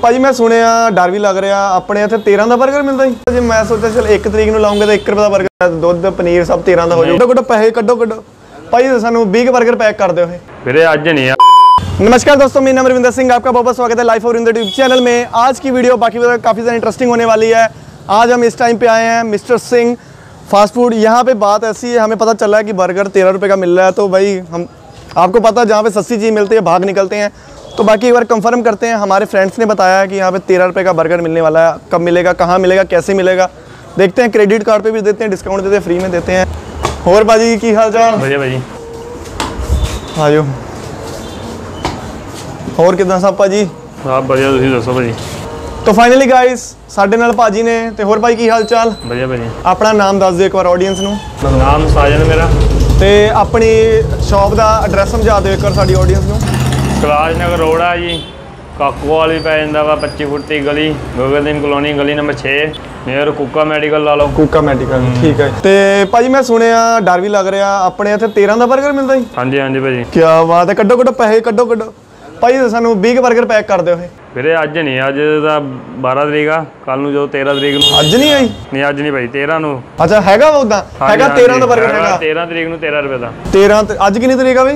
ਭਾਜੀ ਮੈਂ ਸੁਣਿਆ ਡਰ ਵੀ ਲੱਗ ਰਿਹਾ ਆਪਣੇ ਇੱਥੇ 13 ਦਾ 버ਗਰ ਮਿਲਦਾ ਜੀ। ਜੇ ਮੈਂ ਸੋਚਿਆ ਚਲ 1 ਤਰੀਕ ਨੂੰ ਲਾਉਂਗੇ ਤਾਂ 1 ਰੁਪਏ ਦਾ 버ਗਰ, ਦੁੱਧ ਪਨੀਰ ਸਭ 13 ਦਾ ਹੋ ਜਾਊਗਾ। ਕੱਢੋ ਪੈਸੇ ਕੱਢੋ ਭਾਜੀ ਸਾਨੂੰ 20 버ਗਰ पैक कर दो ਵੀਰੇ ਅੱਜ नहीं है। नमस्कार दोस्तों, मेरा नाम रविंदर सिंह, आपका बहुत बहुत स्वागत है life of Ravinder YouTube channel में। आज की वीडियो बाकी काफ़ी ज़्यादा इंटरेस्टिंग होने वाली है। आज हम इस टाइम पे आए हैं मिस्टर सिंह फास्ट फूड। यहाँ पे बात ऐसी है, हमें पता चला है कि बर्गर 13 रुपये का मिल रहा है। तो भाई हम आपको पता है जहाँ पे सस्ती चीज़ मिलती है भाग निकलते हैं। तो बाकी एक बार कंफर्म करते हैं। हमारे फ्रेंड्स ने बताया कि यहाँ पे 13 रुपये का बर्गर मिलने वाला है। कब मिलेगा, कहाँ मिलेगा, कैसे मिलेगा, देखते हैं। क्रेडिट कार्ड पे भी देते हैं, डिस्काउंट देते हैं, फ्री में देते हैं। और भाजी की हाल चाल? बढ़िया भाजी। आजो और कितना सब भाजी? आप बढ़िया, तुसीं दसो भाजी। तो फाइनली गाइस साडे नाल भाजी ने ते होर भाई की हाल चाल? बढ़िया भाजी। अपना नाम दस दिओ एक बार ऑडियंस नूं। नाम साजन मेरा ते अपनी शॉप दा एड्रैस समझा दिओ एक बार साडी ऑडियंस नूं। कैलाश नगर रोड आ जी, काकोवाल भी पै जांदा वा, 25 फुट दी गली, गगनदीन कॉलोनी, गली नंबर 6, नियर कूका मेडिकल ला लो। कूका मेडिकल ठीक है। ते भाजी मैं सुनिया डर भी लग रहा अपने इत्थे 13 दा 버ਗਰ मिलदा जी? हाँ जी हाँ जी भाजी। क्या बात है, ਕੱਢੋ पैसे ਕੱਢੋ भाजी सानू 20 버ਗਰ पैक कर दिओ। ਵੀਰੇ ਅੱਜ ਨਹੀਂ, ਅੱਜ ਦਾ 12 ਤਰੀਕ ਆ, ਕੱਲ ਨੂੰ ਜੋ 13 ਤਰੀਕ ਨੂੰ। ਅੱਜ ਨਹੀਂ ਆਈ? ਨਹੀਂ ਅੱਜ ਨਹੀਂ ਭਾਈ, 13 ਨੂੰ। ਅੱਛਾ ਹੈਗਾ ਉਦਾਂ ਹੈਗਾ 13 ਦਾ 버ਗਰ ਹੈਗਾ 13 ਤਰੀਕ ਨੂੰ 13 ਰੁਪਏ ਦਾ। 13 ਅੱਜ ਕਿੰਨੀ ਤਰੀਕ ਆ ਬਈ?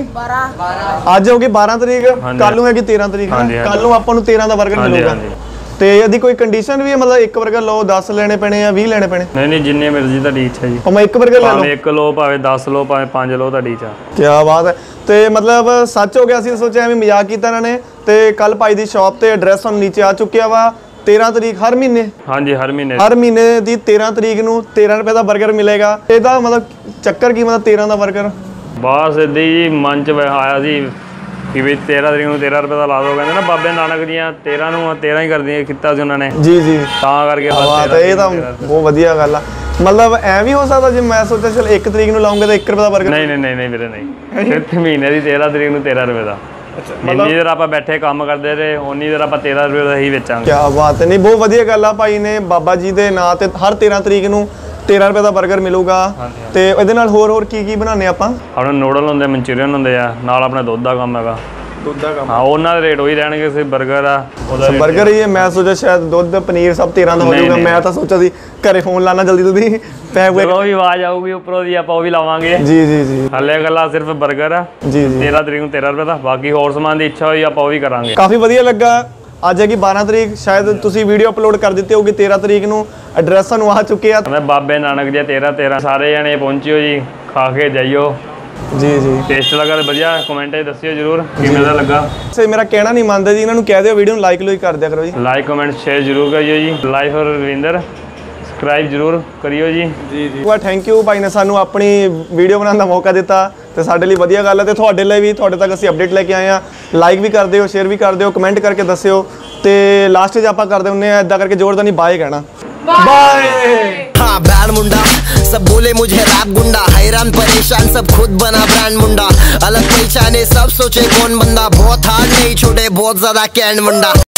12 ਅੱਜ ਹੋ ਗਈ 12 ਤਰੀਕ, ਕੱਲ ਨੂੰ ਹੈਗੀ 13 ਤਰੀਕ। ਕੱਲ ਨੂੰ ਆਪਾਂ ਨੂੰ 13 ਦਾ 버ਗਰ ਮਿਲੂਗਾ। ਤੇ ਇਹਦੀ ਕੋਈ ਕੰਡੀਸ਼ਨ ਵੀ ਹੈ, ਮਤਲਬ 1 버ਗਰ ਲਓ 10 ਲੈਣੇ ਪੈਣੇ ਆ 20 ਲੈਣੇ ਪੈਣੇ? ਨਹੀਂ ਜਿੰਨੇ ਮਰਜ਼ੀ ਤੁਹਾਡੀ ਇੱਛਾ ਜੀ। ਮੈਂ 1 버ਗਰ ਲੈ ਲਵਾਂ? 1 ਲਓ ਭਾਵੇਂ 10 ਲਓ ਭਾਵੇਂ 5 ਲਓ, ਤੁਹਾਡੀ ਇੱਛਾ। ਕੀ ਬਾਤ ਹੈ। ਤੇ ਮਤਲਬ ਸੱਚ ਹੋ ਗਿਆ ਸੀ, ਸੋਚਿਆ ਐਵੇਂ ਮਜ਼ਾਕ ਕੀਤਾ ਇਹਨਾਂ ਨੇ। ਤੇ ਕੱਲ ਭਾਈ ਦੀ ਸ਼ਾਪ ਤੇ ਐਡਰੈਸ ਤੁਹਾਨੂੰ ਨੀਚੇ ਆ ਚੁੱਕਿਆ ਵਾ। 13 ਤਰੀਕ ਹਰ ਮਹੀਨੇ? ਹਾਂਜੀ ਹਰ ਮਹੀਨੇ ਦੀ 13 ਤਰੀਕ ਨੂੰ 13 ਰੁਪਏ ਦਾ 버ਗਰ ਮਿਲੇਗਾ। ਇਹਦਾ ਮਤਲਬ ਚੱਕਰ ਕੀ, ਮਤਲਬ 13 ਦਾ 버ਗਰ ਬਸ ਇੱਦਾਂ ਹੀ ਮਨ ਚ ਆਇਆ ਸੀ ਕਿ ਵੀ 13 ਤਰੀਕ ਨੂੰ 13 ਰੁਪਏ ਦਾ ਲਾ ਦੋ। ਕਹਿੰਦੇ ਨਾ ਬਾਬੇ ਨਾਨਕ ਦੀਆਂ 13 ਨੂੰ 13 ਹੀ ਕਰਦੀਆਂ ਕੀਤਾ ਸੀ ਉਹਨਾਂ ਨੇ। ਜੀ ਤਾਂ ਕਰਕੇ ਬਸ ਇਹ ਤਾਂ ਬਹੁਤ ਵਧੀਆ ਗੱਲ ਆ। ਮਤਲਬ ਐ ਵੀ ਹੋ ਸਕਦਾ ਜੇ ਮੈਂ ਸੋਚਿਆ ਚਲ 1 ਤਰੀਕ ਨੂੰ ਲਾਉਂਗੇ ਤਾਂ 1 ਰੁਪਏ ਦਾ 버ਗਰ? ਨਹੀਂ ਵੀਰੇ ਨਹੀਂ, ਇੱਥੇ ਮਹੀਨੇ ਦੀ 13 ਤਰੀਕ ਨੂੰ 13 ਰੁਪਏ ਦਾ। ਜਿੰਨੀ ਦੇਰ ਆਪਾਂ ਬੈਠੇ ਕੰਮ ਕਰਦੇ ਰਹੇ ਉਨੀ ਦੇਰ ਆਪਾਂ 13 ਰੁਪਏ ਦਾ ਹੀ ਵੇਚਾਂਗੇ। ਕੀ ਬਾਤ ਹੈ। ਨਹੀਂ ਬਹੁਤ ਵਧੀਆ ਗੱਲ ਆ। ਭਾਈ ਨੇ ਬਾਬਾ ਜੀ ਦੇ ਨਾਂ ਤੇ ਹਰ 13 ਤਰੀਕ ਨੂੰ 13 ਰੁਪਏ ਦਾ 버ਗਰ ਮਿਲੂਗਾ। ਤੇ ਇਹਦੇ ਨਾਲ ਹੋਰ ਕੀ ਬਣਾਉਂਦੇ ਆਪਾਂ? ਆਪਣੇ ਨੂਡਲ ਹੁੰਦੇ, ਮਨਚੂਰੀਅਨ ਹੁੰਦੇ ਆ, ਨਾਲ ਆਪਣਾ ਦੁੱਧ ਦਾ ਕੰਮ ਹੈਗਾ। ਦੁੱਧ ਦਾ ਕੰਮ? ਹਾਂ, ਉਹਨਾਂ ਦੇ ਰੇਟ ਉਹੀ ਰਹਿਣਗੇ। ਸਿਰਫ 버ਗਰ ਆ ਉਹਦਾ 버ਗਰ ਹੀ ਹੈ। ਮੈਂ ਸੋਚਿਆ ਸ਼ਾਇਦ ਦੁੱਧ ਪਨੀਰ ਸਭ 13 ਦਾ ਹੋ ਜਾਊਗਾ। ਮੈਂ ਤਾਂ ਸੋਚਿਆ ਸੀ ਘਰੇ ਫੋਨ ਲਾਣਾ ਜਲਦੀ ਤੁਸੀਂ ਪੈਕ ਵੀ ਆਵਾਜ਼ ਆਊਗੀ ਉੱਪਰੋਂ ਦੀ, ਆਪਾਂ ਉਹ ਵੀ ਲਾਵਾਂਗੇ। ਜੀ ਹਲੇ ਗੱਲਾਂ ਸਿਰਫ 버ਗਰ ਆ। ਜੀ 13 ਤਰੀਕ ਨੂੰ 13 ਰੁਪਏ ਦਾ। ਬਾਕੀ ਹੋਰ ਸਮਾਨ ਦੀ ਇੱਛਾ ਹੋਈ ਆਪਾਂ ਉਹ ਵੀ ਕਰਾਂਗੇ। ਕਾਫੀ ਵਧੀਆ ਲੱਗਾ। ਅੱਜ ਹੈਗੀ 12 ਤਰੀਕ, ਸ਼ਾਇਦ ਤੁਸੀਂ ਵੀਡੀਓ ਅਪਲੋਡ ਕਰ ਦਿੱਤੀ ਹੋਊਗੀ 13 ਤਰੀਕ ਨੂੰ। ਐਡਰੈਸ ਸਾਨੂੰ ਆ ਚੁੱਕਿਆ। ਮੈਂ ਬਾਬੇ ਨਾਨਕ ਜੀ 13 ਸਾਰੇ ਜਣੇ ਪਹੁੰਚਿਓ ਜੀ, ਖਾ ਕੇ ਜਾਈਓ। ਜੀ ਟੇਸਟ ਲੱਗਾ ਤਾਂ ਵਧੀਆ, ਕਮੈਂਟ 'ਚ ਦੱਸਿਓ ਜਰੂਰ ਕਿਵੇਂ ਦਾ ਲੱਗਾ। ਸੇ ਮੇਰਾ ਕਹਿਣਾ ਨਹੀਂ ਮੰਨਦੇ ਜੀ, ਇਹਨਾਂ ਨੂੰ ਕਹਿ ਦਿਓ ਵੀਡੀਓ ਨੂੰ ਲਾਈਕ ਕਰ ਦਿਆ ਕਰੋ ਜੀ। ਲਾਈਕ ਕਮੈਂਟ ਸ਼ੇਅਰ ਜਰੂਰ ਕਰਿਓ ਜੀ। ਲਾਈਫ ਔਰ ਰਵਿੰਦਰ ਸਬਸਕ੍ਰਾਈਬ ਜਰੂਰ ਕਰਿਓ ਜੀ। ਜੀ ਥੈਂਕ ਯੂ ਭਾਈ ਨੇ ਸਾਨੂੰ ਆਪਣੀ ਵੀਡੀਓ ਬਣਾਉਣ ਦਾ ਮੌਕਾ ਦਿੱਤਾ ਤੇ ਸਾਡੇ ਲਈ ਵਧੀਆ ਗੱਲ ਹੈ। ਤੇ ਤੁਹਾਡੇ ਲਈ ਵੀ, ਤੁਹਾਡੇ ਤੱਕ ਅਸੀਂ ਅਪਡੇਟ ਲੈ ਕੇ ਆਏ ਆ। ਲਾਈਕ ਵੀ ਕਰ ਦਿਓ, ਸ਼ੇਅਰ ਵੀ ਕਰ ਦਿਓ, ਕਮੈਂਟ ਕਰਕੇ ਦੱਸਿਓ। ਤੇ ਲਾਸਟ 'ਚ ਆਪਾਂ ਕਰਦੇ ਹੁੰਦੇ ਆ ਇਦਾਂ ਕਰਕੇ ਜ਼ੋਰਦਾਰ ਨਹੀਂ ਬਾਏ ਕਹਿਣਾ। बाय। हाँ बैंड मुंडा सब बोले मुझे रैप गुंडा, हैरान परेशान सब खुद बना ब्रांड मुंडा। अलग पहचाने सब सोचे कौन बंदा, बहुत हार्ड नहीं छोटे बहुत ज्यादा कैंड मुंडा।